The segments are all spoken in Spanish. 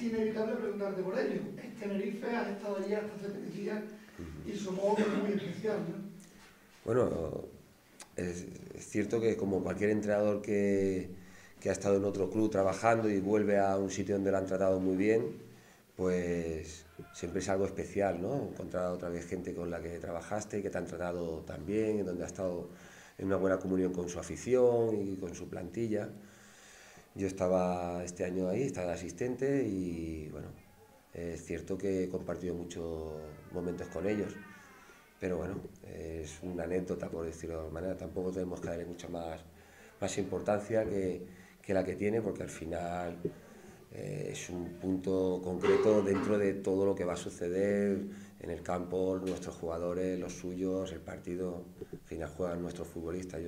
casi inevitable preguntarte por ello. En Tenerife has estado allí hasta hace 3 días y supongo que es muy especial, ¿no? Bueno, es cierto que como cualquier entrenador que ha estado en otro club trabajando y vuelve a un sitio donde lo han tratado muy bien, pues siempre es algo especial, ¿no? Encontrar otra vez gente con la que trabajaste, que te han tratado tan bien, donde has estado en una buena comunión con su afición y con su plantilla. Yo estaba este año ahí, estaba de asistente y bueno, es cierto que he compartido muchos momentos con ellos, pero bueno, es una anécdota por decirlo de alguna manera, tampoco tenemos que darle mucha más importancia que la que tiene, porque al final es un punto concreto dentro de todo lo que va a suceder en el campo, nuestros jugadores, los suyos, el partido, al final juegan nuestros futbolistas.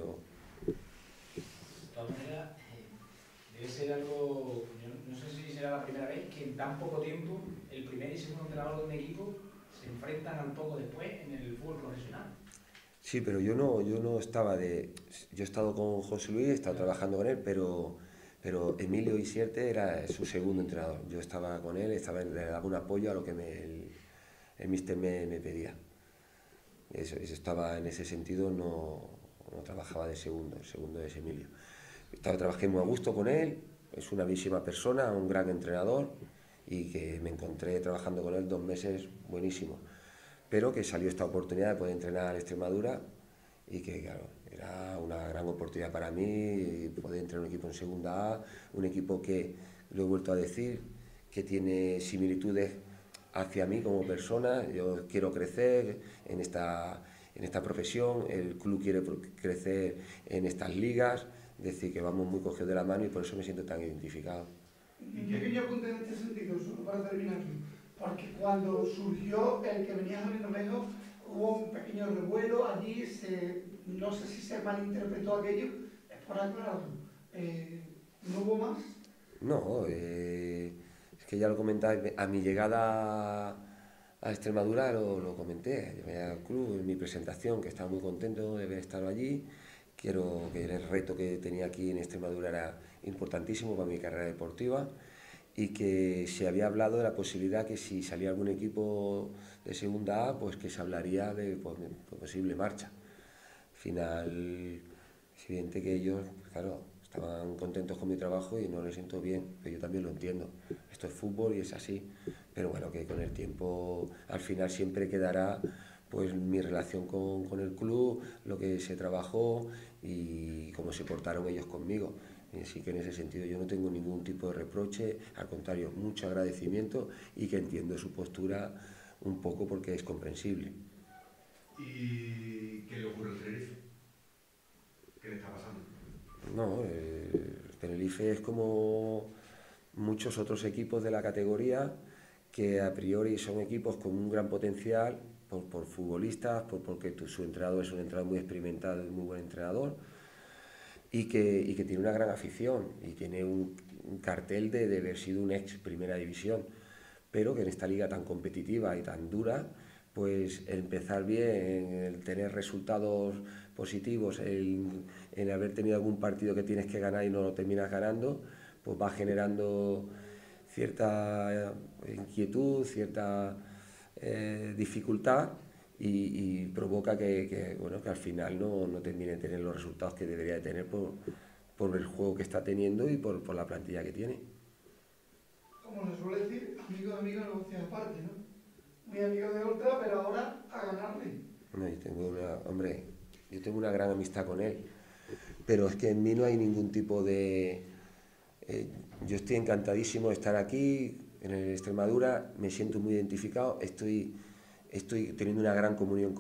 De todas maneras, debe ser algo, yo no sé si será la primera vez que en tan poco tiempo el primer y segundo entrenador de un equipo se enfrentan al poco después en el fútbol profesional. Sí, pero yo no estaba de... Yo he estado con José Luis, he estado trabajando con él, pero Emilio Isierte era su segundo entrenador. Yo estaba con él, le daba un apoyo a lo que el míster me pedía. Eso estaba en ese sentido, no trabajaba de segundo, el segundo es Emilio. Trabajé muy a gusto con él, es una bellísima persona, un gran entrenador y que me encontré trabajando con él 2 meses buenísimo. Pero que salió esta oportunidad de poder entrenar a Extremadura y que, claro, era una gran oportunidad para mí poder entrenar un equipo en segunda A, un equipo que, lo he vuelto a decir, que tiene similitudes hacia mí como persona. Yo quiero crecer en esta profesión, el club quiere crecer en estas ligas, es decir, que vamos muy cogidos de la mano y por eso me siento tan identificado. Un pequeño apunte en este sentido, solo para terminar, porque cuando surgió el que venía Javier Novejo, hubo un pequeño revuelo allí, no sé si se malinterpretó aquello, es por aclararlo. ¿No hubo más? No, es que ya lo comentaba, a mi llegada a Extremadura lo comenté, llegué al club en mi presentación, que estaba muy contento de haber estado allí, quiero que el reto que tenía aquí en Extremadura era importantísimo para mi carrera deportiva y que se había hablado de la posibilidad que si salía algún equipo de segunda A, pues que se hablaría de posible marcha. Al final, es evidente que ellos, claro, estaban contentos con mi trabajo y no les siento bien, pero yo también lo entiendo. Esto es fútbol y es así. Pero bueno, que con el tiempo al final siempre quedará pues mi relación con el club, lo que se trabajó y cómo se portaron ellos conmigo. Así que en ese sentido yo no tengo ningún tipo de reproche, al contrario, mucho agradecimiento y que entiendo su postura un poco porque es comprensible. ¿Y qué le ocurre al Tenerife? ¿Qué le está pasando? No, Tenerife es como muchos otros equipos de la categoría que a priori son equipos con un gran potencial por futbolistas, porque su entrenador es un entrenador muy experimentado y muy buen entrenador y que tiene una gran afición y tiene un cartel de haber sido un ex primera división, pero que en esta liga tan competitiva y tan dura, pues el empezar bien, el tener resultados positivos, el haber tenido algún partido que tienes que ganar y no lo terminas ganando, pues va generando cierta inquietud, cierta dificultad y provoca bueno, que al final no termine de tener los resultados que debería de tener por el juego que está teniendo y por la plantilla que tiene. Como se suele decir, amigo de amigo, negocio aparte, ¿no? Muy amigo de otra, pero ahora a ganarle. Bueno, yo tengo una gran amistad con él, pero es que en mí no hay ningún tipo de... yo estoy encantadísimo de estar aquí, en el Extremadura, me siento muy identificado, estoy teniendo una gran comunión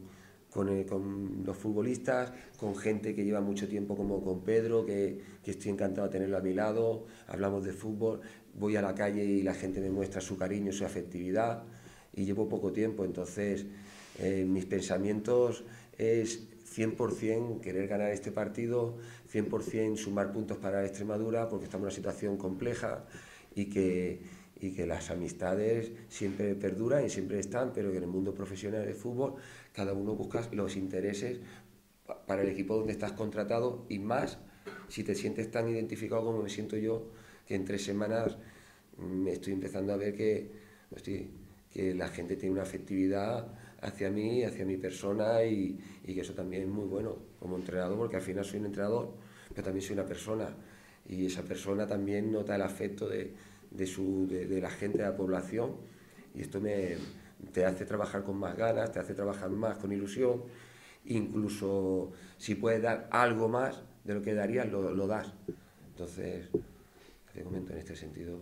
con los futbolistas, con gente que lleva mucho tiempo como con Pedro, que estoy encantado de tenerlo a mi lado, hablamos de fútbol, voy a la calle y la gente me muestra su cariño, su afectividad y llevo poco tiempo, entonces mis pensamientos es 100% querer ganar este partido, 100% sumar puntos para Extremadura porque estamos en una situación compleja y que las amistades siempre perduran y siempre están, pero que en el mundo profesional de fútbol cada uno busca los intereses para el equipo donde estás contratado y más si te sientes tan identificado como me siento yo, que en 3 semanas estoy empezando a ver que la gente tiene una afectividad hacia mí, hacia mi persona y que eso también es muy bueno como entrenador, porque al final soy un entrenador, pero también soy una persona y esa persona también nota el afecto de la gente, de la población y esto te hace trabajar con más ganas, te hace trabajar más con ilusión, incluso si puedes dar algo más de lo que darías, lo das. Entonces, te comento en este sentido.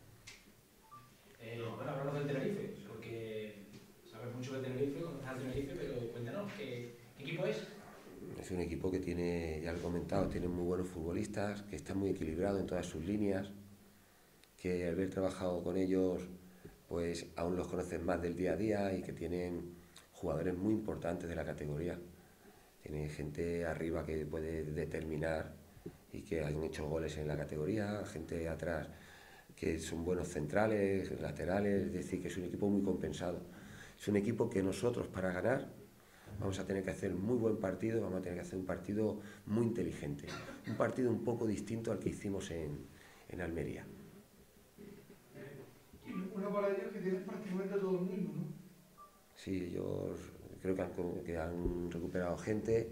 Bueno, hablamos del Tenerife, porque sabes mucho del Tenerife, conoces al Tenerife, pero cuéntanos, ¿qué equipo es? Es un equipo que tiene, ya lo he comentado, tiene muy buenos futbolistas, que está muy equilibrado en todas sus líneas, que al haber trabajado con ellos, pues aún los conoces más del día a día y que tienen jugadores muy importantes de la categoría. Tiene gente arriba que puede determinar y que han hecho goles en la categoría, gente atrás que son buenos centrales, laterales, es decir, que es un equipo muy compensado. Es un equipo que nosotros para ganar vamos a tener que hacer muy buen partido, vamos a tener que hacer un partido muy inteligente, un partido un poco distinto al que hicimos en Almería. Y uno para ellos que tienen prácticamente todo el mundo, ¿no? Sí, ellos creo que han recuperado gente.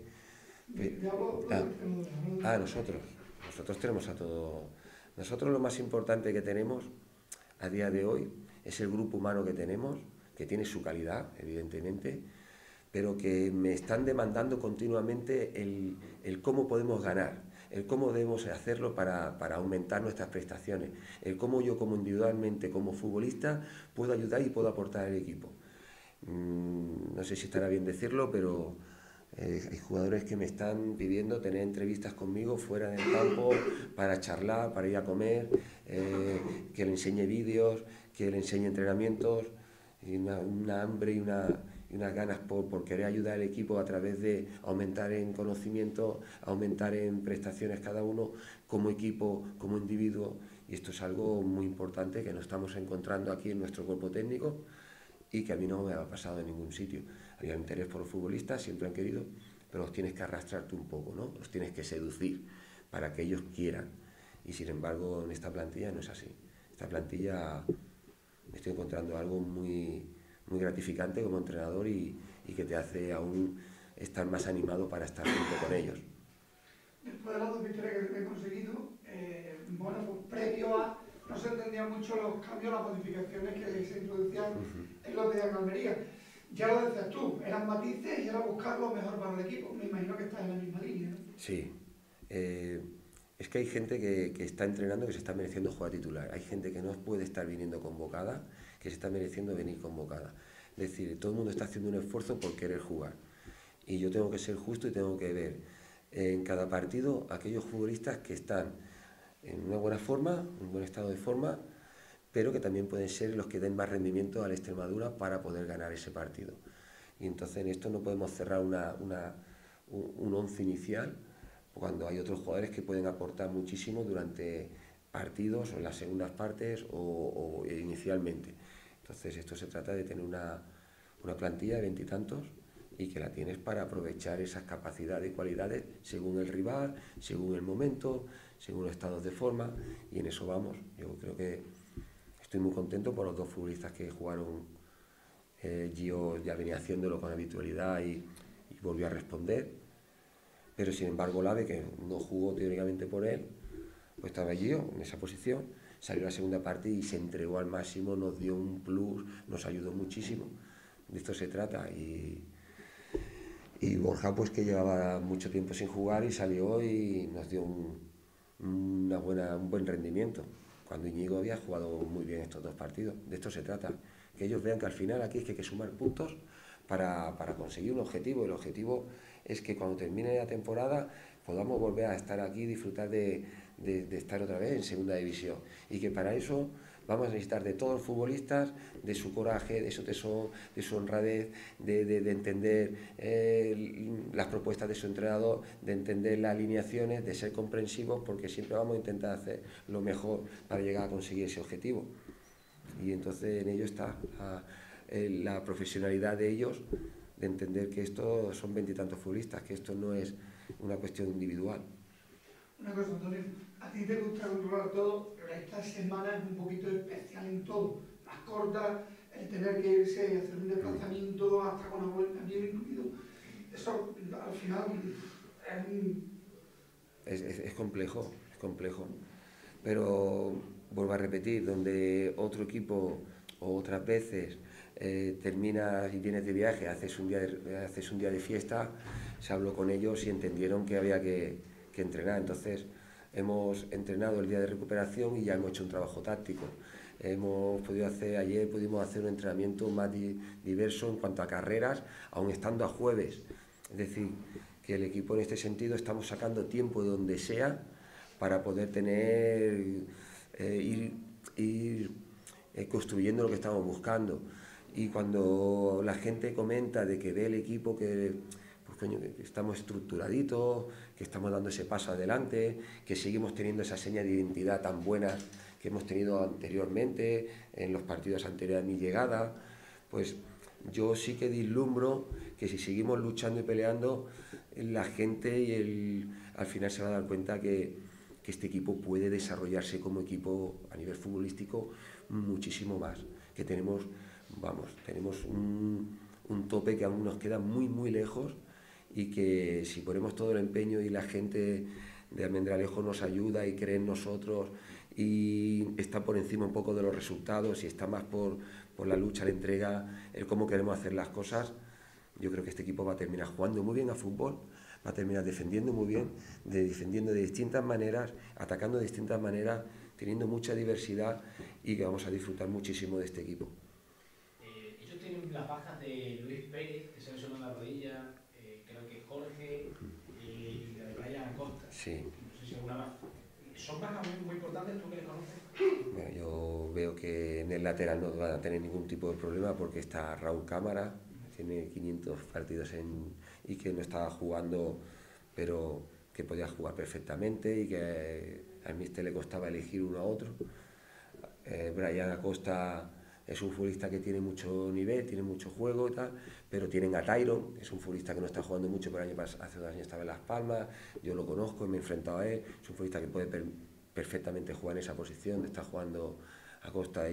Nosotros tenemos a todo. Nosotros lo más importante que tenemos a día de hoy es el grupo humano que tenemos, que tiene su calidad, evidentemente, pero que me están demandando continuamente el cómo podemos ganar, el cómo debemos hacerlo para aumentar nuestras prestaciones, el cómo yo como individualmente, como futbolista, puedo ayudar y puedo aportar al equipo. No sé si estará bien decirlo, pero hay jugadores que me están pidiendo tener entrevistas conmigo fuera del campo para charlar, para ir a comer, que le enseñe vídeos, que le enseñe entrenamientos, y una hambre y unas ganas por querer ayudar al equipo a través de aumentar en conocimiento, aumentar en prestaciones cada uno como equipo, como individuo, y esto es algo muy importante que nos estamos encontrando aquí en nuestro cuerpo técnico y que a mí no me ha pasado en ningún sitio. Había interés por los futbolistas, siempre han querido, pero los tienes que arrastrarte un poco, ¿no? Los tienes que seducir para que ellos quieran. Y sin embargo, en esta plantilla no es así. Esta plantilla me estoy encontrando algo muy, muy gratificante como entrenador y que te hace aún estar más animado para estar junto con ellos. Después de las dos victorias que he conseguido, bueno, pues previo a, no se entendían mucho los cambios, las modificaciones que se introducían en los de Almería. Ya lo decías tú, eran matices y era buscar lo mejor para el equipo. Me imagino que estás en la misma línea, ¿no? Sí. Es que hay gente que está entrenando que se está mereciendo jugar titular. Hay gente que no puede estar viniendo convocada, que se está mereciendo venir convocada. Es decir, todo el mundo está haciendo un esfuerzo por querer jugar. Y yo tengo que ser justo y tengo que ver en cada partido aquellos futbolistas que están en una buena forma, en un buen estado de forma, pero que también pueden ser los que den más rendimiento a la Extremadura para poder ganar ese partido. Y entonces en esto no podemos cerrar un once inicial cuando hay otros jugadores que pueden aportar muchísimo durante partidos o en las segundas partes o inicialmente. Entonces esto se trata de tener una plantilla de 20 y tantos y que la tienes para aprovechar esas capacidades y cualidades según el rival, según el momento, según los estados de forma, y en eso vamos. Yo creo que estoy muy contento por los dos futbolistas que jugaron. Gio ya venía haciéndolo con habitualidad y volvió a responder, pero sin embargo Lave, que no jugó teóricamente por él, pues estaba Gio en esa posición, salió la segunda parte y se entregó al máximo, nos dio un plus, nos ayudó muchísimo. De esto se trata. Y Borja, pues que llevaba mucho tiempo sin jugar y salió y nos dio un buen rendimiento, cuando Íñigo había jugado muy bien estos dos partidos. De esto se trata, que ellos vean que al final aquí es que hay que sumar puntos para conseguir un objetivo. El objetivo es que cuando termine la temporada podamos volver a estar aquí y disfrutar de estar otra vez en segunda división, y que para eso vamos a necesitar de todos los futbolistas, de su coraje, de su tesón, de su honradez, de entender las propuestas de su entrenador, de entender las alineaciones, de ser comprensivos, porque siempre vamos a intentar hacer lo mejor para llegar a conseguir ese objetivo. Y entonces en ello está la profesionalidad de ellos, de entender que esto son 20 y tantos futbolistas, que esto no es una cuestión individual. Una cosa, Antonio, a ti te gusta controlar todo, pero esta semana es un poquito especial en todo, más corta, el tener que irse y hacer un desplazamiento hasta con una vuelta bien incluido, eso al final es complejo, pero vuelvo a repetir, donde otro equipo o otras veces terminas y vienes de viaje, haces un día de fiesta, se habló con ellos y entendieron que había que entrenar. Entonces hemos entrenado el día de recuperación y ya hemos hecho un trabajo táctico. Ayer pudimos hacer un entrenamiento más diverso en cuanto a carreras, aun estando a jueves. Es decir, que el equipo en este sentido estamos sacando tiempo de donde sea para poder ir construyendo lo que estamos buscando. Y cuando la gente comenta de que ve el equipo que estamos estructuraditos, que estamos dando ese paso adelante, que seguimos teniendo esa seña de identidad tan buena que hemos tenido anteriormente, en los partidos anteriores a mi llegada, pues yo sí que vislumbro que si seguimos luchando y peleando, la gente al final se va a dar cuenta que este equipo puede desarrollarse como equipo a nivel futbolístico muchísimo más, que tenemos un tope que aún nos queda muy lejos y que si ponemos todo el empeño y la gente de Almendralejo nos ayuda y cree en nosotros y está por encima un poco de los resultados y está más por la lucha, la entrega, el cómo queremos hacer las cosas, yo creo que este equipo va a terminar jugando muy bien a fútbol, va a terminar defendiendo muy bien, defendiendo de distintas maneras, atacando de distintas maneras, teniendo mucha diversidad y que vamos a disfrutar muchísimo de este equipo. Ellos tienen las bajas de Luis Pérez, que se lesionó en la rodilla, creo que Jorge y la de Brian Acosta. Sí. No sé si alguna más. ¿Son bajas muy importantes, tú que les conoces? Bueno, yo veo que en el lateral no van a tener ningún tipo de problema porque está Raúl Cámara, tiene 500 partidos y que no estaba jugando, pero que podía jugar perfectamente y que al míster le costaba elegir uno a otro. Brian Acosta es un futbolista que tiene mucho nivel, tiene mucho juego y tal, pero tienen a Tyron, es un futbolista que no está jugando mucho, pero hace 2 años estaba en Las Palmas, yo lo conozco y me he enfrentado a él, es un futbolista que puede perfectamente jugar en esa posición, está jugando Acosta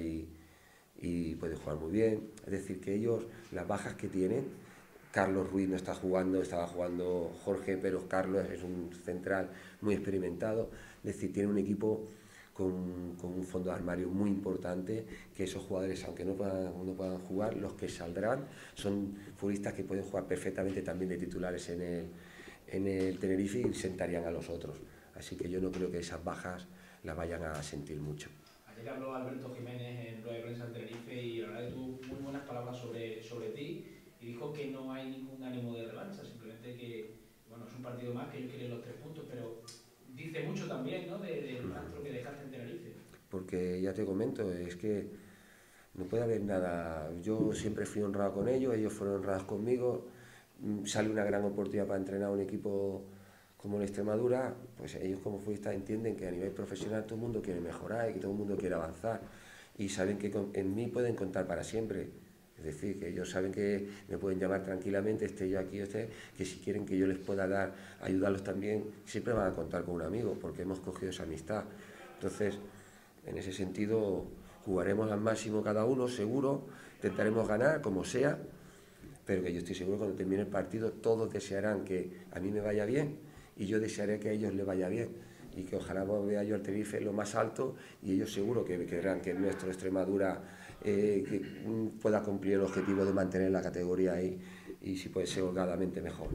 y puede jugar muy bien. Es decir, que ellos, las bajas que tienen, Carlos Ruiz no está jugando, estaba jugando Jorge, pero Carlos es un central muy experimentado. Es decir, tiene un equipo con un fondo de armario muy importante, que esos jugadores, aunque no puedan jugar, los que saldrán son futbolistas que pueden jugar perfectamente también de titulares en el Tenerife y sentarían a los otros. Así que yo no creo que esas bajas las vayan a sentir mucho. Ayer habló Alberto Jiménez en rueda de prensa del Tenerife y la verdad que tuvo muy buenas palabras sobre ti y dijo que no hay ningún ánimo de revancha, simplemente que bueno, es un partido más, que ellos quieren los 3 puntos, pero dice mucho también, ¿no?, del rastro que dejaste en Tenerife. Porque ya te comento, es que no puede haber nada. Yo siempre fui honrado con ellos fueron honrados conmigo. Sale una gran oportunidad para entrenar a un equipo como el Extremadura, pues ellos como futbolistas entienden que a nivel profesional todo el mundo quiere mejorar y que todo el mundo quiere avanzar y saben que en mí pueden contar para siempre. Es decir, que ellos saben que me pueden llamar tranquilamente, esté yo aquí o esté, que si quieren que yo les pueda ayudarlos también, siempre van a contar con un amigo, porque hemos cogido esa amistad. Entonces, en ese sentido, jugaremos al máximo cada uno, seguro, intentaremos ganar, como sea, pero que yo estoy seguro que cuando termine el partido todos desearán que a mí me vaya bien y yo desearé que a ellos les vaya bien y que ojalá vea yo al Tenerife lo más alto y ellos seguro que querrán que nuestro Extremadura que pueda cumplir el objetivo de mantener la categoría ahí y si puede ser holgadamente mejor.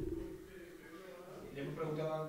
Le hemos preguntado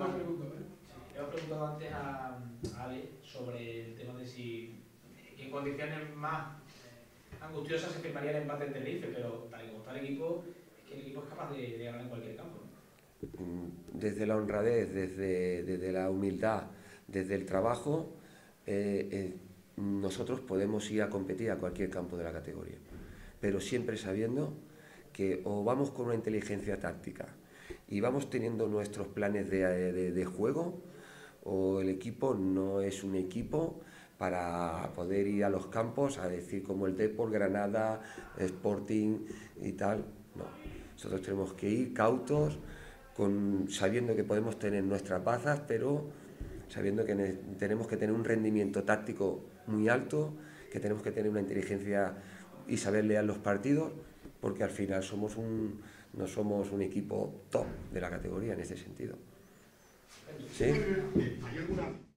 antes a Ale sobre el tema de si en condiciones más angustiosas se firmaría el empate en Tenerife, pero tal y como está el equipo, es que el equipo es capaz de ganar en cualquier campo, ¿no? Desde la honradez, desde la humildad, desde el trabajo, nosotros podemos ir a competir a cualquier campo de la categoría, pero siempre sabiendo que o vamos con una inteligencia táctica y vamos teniendo nuestros planes de juego, o el equipo no es un equipo para poder ir a los campos a decir como el Depor, Granada, Sporting y tal. No, nosotros tenemos que ir cautos, sabiendo que podemos tener nuestras bazas, pero sabiendo que tenemos que tener un rendimiento táctico muy alto, que tenemos que tener una inteligencia y saber leer los partidos, porque al final no somos un equipo top de la categoría en ese sentido. ¿Sí? ¿Hay alguna